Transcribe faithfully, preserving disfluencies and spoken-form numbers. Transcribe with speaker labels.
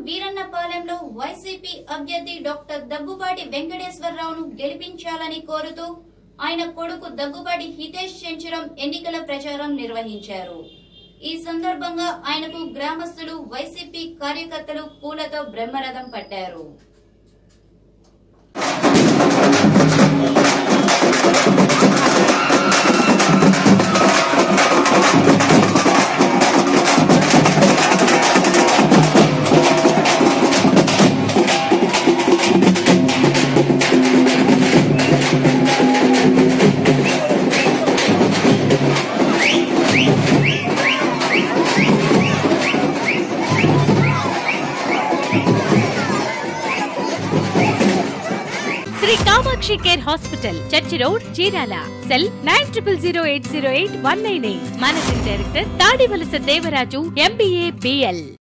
Speaker 1: వీరన్నపాలెంలో వైసీపీ అభ్యర్థి డాక్టర్ దగ్గుబాటి వెంకటేశ్వరరావును గెలిపించాలని కోరుతూ ఆయన కొడుకు దగ్గుబాటి హితేష్ చెంచురం ఎన్నికల ప్రచారం నిర్వహించారు. ఈ సందర్భంగా ఆయనకు గ్రామస్తులు, వైసీపీ కార్యకర్తలు పూలతో బ్రహ్మరథం పట్టారు.
Speaker 2: Shri Kamakshi care hospital, church road, Chirala. Cell nine triple zero eight zero eight one nine eight. Managing director Tadivalasa Devaraju, MBA, BL.